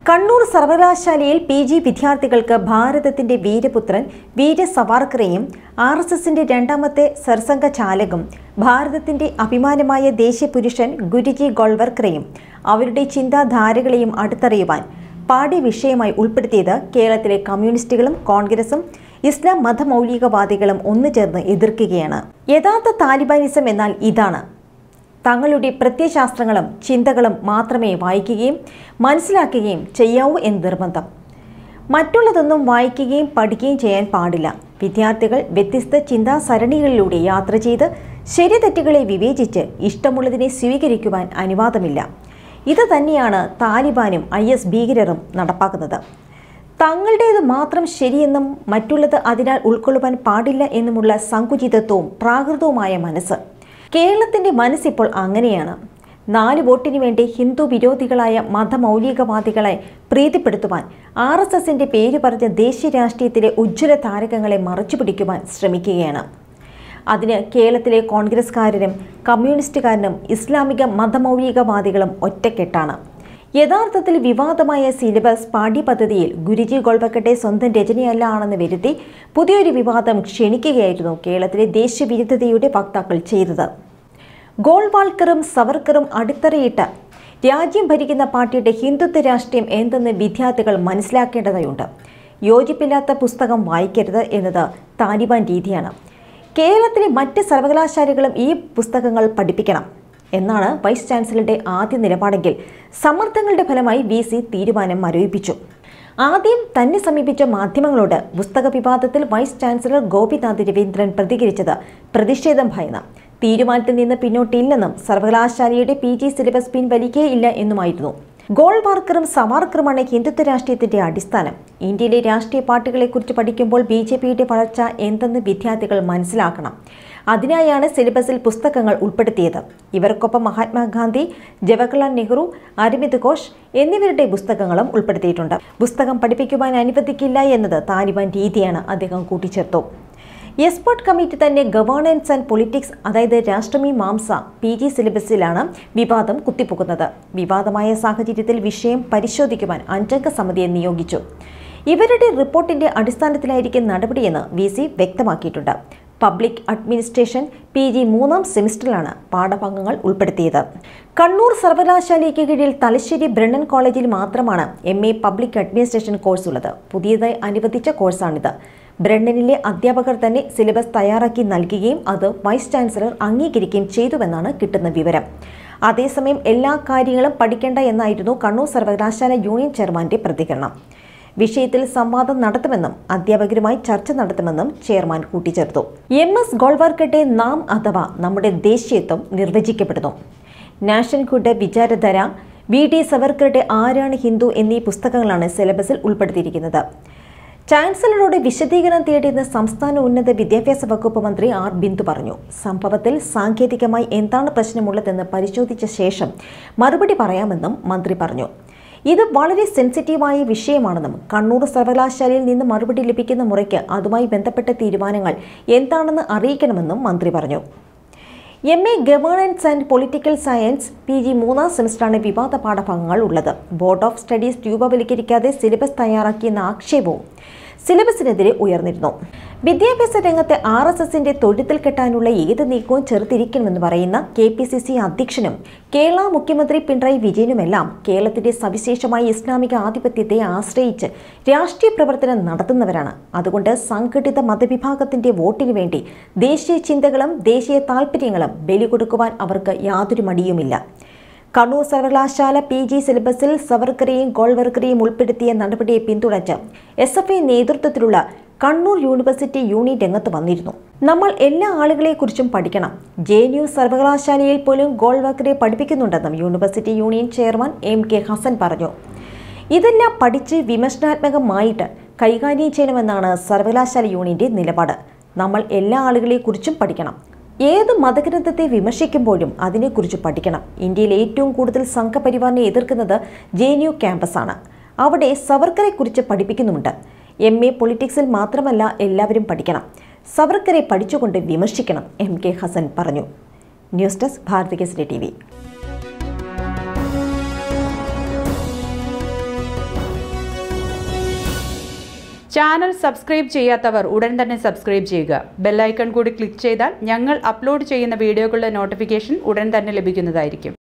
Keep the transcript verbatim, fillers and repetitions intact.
കണ്ണൂർ സർവകലാശാലയിൽ P G വിദ്യാർത്ഥികൾക്ക് ഭാരതത്തിന്റെ വീരപുത്രൻ വീര സവാർക്കറെയും ആർ എസ് എസിന്റെ രണ്ടാമത്തെ സർസംഘ ചാലകും ഭാരതത്തിന്റെ അഭിമാനമായ ദേശീയ പുരുഷൻ ഗുരുജി ഗോൾവർക്കറെയും അവരുടെ ചിന്താധാരകളെയും അടുത്തറിയുവാൻ പാഠ്യ വിഷയമായി ഉൾപ്പെടുത്തിയത് കേരളത്തിലെ കമ്മ്യൂണിസ്റ്റുകളും കോൺഗ്രസും ഇസ്ലാം മതമൗലികവാദികളും ഒന്നുചേർന്ന് എതിർക്കുകയാണ്. യഥാർത്ഥ താലിബാനിസം എന്നാൽ ഇതാണ്. തങ്ങളുടെ പ്രത്യയശാസ്ത്രങ്ങളും ചിന്തകളും മാത്രമേ വായിക്കുകയും മനസ്സിലാക്കുകയും ചെയ്യാവൂ എന്ന് നിർബന്ധം. മറ്റുള്ളതൊന്നും വായിക്കുകയും പഠിക്കുകയും ചെയ്യാൻ പാടില്ല. വിദ്യാർത്ഥികൾ വ്യത്യസ്ത ചിന്താസരണികളിലൂടെ യാത്ര ചെയ്ത് ശരി തെറ്റുകളെ വിവേചിച്ച് ഇഷ്ടമുള്ളതിനെ സ്വീകരിക്കുവാൻ അനുവാദമില്ല. ഇത് തന്നെയാണ് താലിബാനും ഐ എസ് ഭീകരരും നടപ്പാക്കുന്നത്. തങ്ങളുടേത് മാത്രം ശരിയെന്നും മറ്റുള്ളത് അതിനാൽ ഉൾക്കൊള്ളുവാൻ പാടില്ല എന്നുമുള്ള സങ്കുചിതത്വവും പ്രാകൃതവുമായ മനസ്സ്. കേരളത്തിന്റെ മനസ്സിപ്പോൾ അങ്ങനെയാണ്. നാല് വോട്ടിനു വേണ്ടി ഹിന്ദു വിരോധികളായ മതമൗലികവാദികളെ പ്രീതിപ്പെടുത്തുവാൻ ആർ എസ് എസിന്റെ പേര് പറഞ്ഞ ദേശീയ രാഷ്ട്രീയത്തിലെ ഉജ്ജ്വല താരകങ്ങളെ മറച്ചുപിടിക്കുവാൻ ശ്രമിക്കുകയാണ്. അതിന് കേരളത്തിലെ കോൺഗ്രസ്കാരനും കമ്മ്യൂണിസ്റ്റുകാരനും ഇസ്ലാമിക മതമൗലികവാദികളും ഒറ്റക്കെട്ടാണ്. യഥാർത്ഥത്തിൽ വിവാദമായ സിലബസ് പാഠ്യപദ്ധതിയിൽ ഗുരുജി ഗോൾവർക്കറുടെ സ്വന്തം രചനയല്ല ആണെന്ന് വരുത്തി പുതിയൊരു വിവാദം ക്ഷണിക്കുകയായിരുന്നു കേരളത്തിലെ ദേശീയവിരുദ്ധതയുടെ വക്താക്കൾ ചെയ്തത്. ഗോൾവാൾക്കറും സവർക്കറും അടിത്തറയിട്ട രാജ്യം ഭരിക്കുന്ന പാർട്ടിയുടെ ഹിന്ദുത്വ രാഷ്ട്രീയം എന്തെന്ന് വിദ്യാർത്ഥികൾ മനസ്സിലാക്കേണ്ടതായുണ്ട്. യോജിപ്പില്ലാത്ത പുസ്തകം വായിക്കരുത് എന്നത് താലിബാൻ രീതിയാണ്. കേരളത്തിലെ മറ്റ് സർവകലാശാലകളും ഈ പുസ്തകങ്ങൾ പഠിപ്പിക്കണം എന്നാണ് വൈസ് ചാൻസലറുടെ ആദ്യ നിലപാടെങ്കിൽ സമ്മർദ്ദങ്ങളുടെ ഫലമായി വി സി തീരുമാനം മരവിപ്പിച്ചു. ആദ്യം തന്നെ സമീപിച്ച മാധ്യമങ്ങളോട് പുസ്തക വിവാദത്തിൽ വൈസ് ചാൻസലർ ഗോപിനാഥ് രവീന്ദ്രൻ പ്രതികരിച്ചത് പ്രതിഷേധം ഭയന്ന് തീരുമാനത്തിൽ നിന്ന് പിന്നോട്ടില്ലെന്നും സർവകലാശാലയുടെ പി ജി സിലബസ് പിൻവലിക്കുകയില്ല എന്നുമായിരുന്നു. ഗോൾവാർക്കറും സവാർക്കറുമാണ് ഹിന്ദുത്വ രാഷ്ട്രീയത്തിന്റെ അടിസ്ഥാനം. ഇന്ത്യയിലെ രാഷ്ട്രീയ പാർട്ടികളെക്കുറിച്ച് പഠിക്കുമ്പോൾ ബി ജെ പിയുടെ വളർച്ച എന്തെന്ന് വിദ്യാർത്ഥികൾ മനസ്സിലാക്കണം. അതിനായാണ് സിലബസിൽ പുസ്തകങ്ങൾ ഉൾപ്പെടുത്തിയത്. ഇവർക്കൊപ്പം മഹാത്മാഗാന്ധി, ജവഹർലാൽ നെഹ്റു, അരവിന്ദ് ഘോഷ് എന്നിവരുടെ പുസ്തകങ്ങളും ഉൾപ്പെടുത്തിയിട്ടുണ്ട്. പുസ്തകം പഠിപ്പിക്കുവാൻ അനുവദിക്കില്ല എന്നത് താലിബാൻ രീതിയാണ്, അദ്ദേഹം കൂട്ടിച്ചേർത്തു. എക്സ്പെർട്ട് കമ്മിറ്റി തന്നെ ഗവേണൻസ് ആൻഡ് പൊളിറ്റിക്സ്, അതായത് രാഷ്ട്രമീമാംസ പി ജി സിലബസിലാണ് വിവാദം കുത്തിപ്പൊക്കുന്നത്. വിവാദമായ സാഹചര്യത്തിൽ വിഷയം പരിശോധിക്കുവാൻ അഞ്ചംഗ സമിതിയെ നിയോഗിച്ചു. ഇവരുടെ റിപ്പോർട്ടിന്റെ അടിസ്ഥാനത്തിലായിരിക്കും നടപടിയെന്ന് വി സി വ്യക്തമാക്കിയിട്ടുണ്ട്. പബ്ലിക് അഡ്മിനിസ്ട്രേഷൻ പി ജി മൂന്നാം സെമിസ്റ്ററിലാണ് പാഠഭാഗങ്ങൾ ഉൾപ്പെടുത്തിയത്. കണ്ണൂർ സർവകലാശാലയ്ക്ക് കീഴിൽ തലശ്ശേരി ബ്രണ്ണൻ കോളേജിൽ മാത്രമാണ് M A public administration course ഉള്ളത്. പുതിയതായി അനുവദിച്ച കോഴ്സാണിത്. ബ്രണ്ണനിലെ അധ്യാപകർ തന്നെ സിലബസ് തയ്യാറാക്കി നൽകുകയും അത് വൈസ് ചാൻസലർ അംഗീകരിക്കുകയും ചെയ്തുവെന്നാണ് കിട്ടുന്ന വിവരം. അതേസമയം എല്ലാ കാര്യങ്ങളും പഠിക്കേണ്ട എന്നായിരുന്നു കണ്ണൂർ സർവകലാശാല യൂണിയൻ ചെയർമാന്റെ പ്രതികരണം. വിഷയത്തിൽ സംവാദം നടത്തുമെന്നും അധ്യാപകരുമായി ചർച്ച നടത്തുമെന്നും ചെയർമാൻ കൂട്ടിച്ചേർത്തു. എം എസ് ഗോൾവർക്കറുടെ നാം അഥവാ നമ്മുടെ ദേശീയത്വം നിർവചിക്കപ്പെടുന്നു. നാഷൻഹുഡ് വിചാരധാര, വി ഡി സവർക്കറുടെ ആരാണ് ഹിന്ദു എന്നീ പുസ്തകങ്ങളാണ് സിലബസിൽ ഉൾപ്പെടുത്തിയിരിക്കുന്നത്. ചാൻസലറോട് വിശദീകരണം തേടിയെന്ന് സംസ്ഥാന ഉന്നത വിദ്യാഭ്യാസ വകുപ്പ് മന്ത്രി ആർ ബിന്ദു പറഞ്ഞു. സംഭവത്തിൽ സാങ്കേതികമായി എന്താണ് പ്രശ്നമുള്ളതെന്ന് പരിശോധിച്ച ശേഷം മറുപടി പറയാമെന്നും മന്ത്രി പറഞ്ഞു. ഇത് വളരെ സെൻസിറ്റീവായ വിഷയമാണെന്നും കണ്ണൂർ സർവകലാശാലയിൽ നിന്ന് മറുപടി ലഭിക്കുന്ന മുറയ്ക്ക് അതുമായി ബന്ധപ്പെട്ട തീരുമാനങ്ങൾ എന്താണെന്ന് അറിയിക്കണമെന്നും മന്ത്രി പറഞ്ഞു. M A governance and political science P G മൂന്നാം സെമിസ്റ്ററാണ് വിവാദ പാഠഭാഗങ്ങൾ ഉള്ളത്. ബോർഡ് ഓഫ് സ്റ്റഡീസ് രൂപവൽക്കരിക്കാതെ സിലബസ് തയ്യാറാക്കിയെന്ന ആക്ഷേപവും സിലബസിനെതിരെ ഉയർന്നിരുന്നു. വിദ്യാഭ്യാസ രംഗത്തെ ആർ എസ് എസിന്റെ തൊഴുത്തിൽ കെട്ടാനുള്ള ഏത് നീക്കവും ചെറുത്തിരിക്കണമെന്ന് പറയുന്ന കെ പി സി സി അധ്യക്ഷനും കേരള മുഖ്യമന്ത്രി പിണറായി വിജയനുമെല്ലാം കേരളത്തിന്റെ സവിശേഷമായ ഇസ്ലാമിക ആധിപത്യത്തെ ആശ്രയിച്ച് രാഷ്ട്രീയ പ്രവർത്തനം നടത്തുന്നവരാണ്. അതുകൊണ്ട് സംഘടിത മതവിഭാഗത്തിന്റെ വോട്ടിനു വേണ്ടി ദേശീയ ചിന്തകളും ദേശീയ താൽപര്യങ്ങളും ബലി കൊടുക്കുവാൻ അവർക്ക് യാതൊരു മടിയുമില്ല. കണ്ണൂർ സർവകലാശാല പി ജി സിലബസിൽ സവർക്കറെയും ഗോൾവർക്കറെയും ഉൾപ്പെടുത്തിയ നടപടിയെ പിന്തുണച്ച് എസ് എഫ് ഐ നേതൃത്വത്തിലുള്ള കണ്ണൂർ യൂണിവേഴ്സിറ്റി യൂണിയൻ രംഗത്ത് വന്നിരുന്നു. നമ്മൾ എല്ലാ ആളുകളെക്കുറിച്ചും പഠിക്കണം. ജെ എൻ യു സർവകലാശാലയിൽ പോലും ഗോൾവർക്കറെ പഠിപ്പിക്കുന്നുണ്ടെന്നും university union chairman M K Hasan പറഞ്ഞു. ഇതെല്ലാം പഠിച്ച് വിമർശനാത്മകമായിട്ട് കൈകാര്യം ചെയ്യണമെന്നാണ് സർവകലാശാല യൂണിയന്റെ നിലപാട്. നമ്മൾ എല്ലാ ആളുകളെക്കുറിച്ചും പഠിക്കണം. ഏത് മതഗ്രന്ഥത്തെ വിമർശിക്കുമ്പോഴും അതിനെക്കുറിച്ച് പഠിക്കണം. ഇന്ത്യയിൽ ഏറ്റവും കൂടുതൽ സംഘപരിവാറിനെ എതിർക്കുന്നത് ജെ എൻ യു ക്യാമ്പസാണ്. അവിടെ സവർക്കറെക്കുറിച്ച് പഠിപ്പിക്കുന്നുമുണ്ട്. എം എ പൊളിറ്റിക്സിൽ മാത്രമല്ല എല്ലാവരും പഠിക്കണം. സവർക്കറെ പഠിച്ചുകൊണ്ട് വിമർശിക്കണം, എം കെ ഹസൻ പറഞ്ഞു. News desk Bharathi Kesari T V. Channel subscribe ചെയ്യാത്തവർ ഉടൻ തന്നെ സബ്സ്ക്രൈബ് ചെയ്യുക. ബെൽ ഐക്കൺ കൂടി ക്ലിക്ക് ചെയ്താൽ ഞങ്ങൾ അപ്ലോഡ് ചെയ്യുന്ന വീഡിയോകളുടെ നോട്ടിഫിക്കേഷൻ ഉടൻ തന്നെ ലഭിക്കുന്നതായിരിക്കും.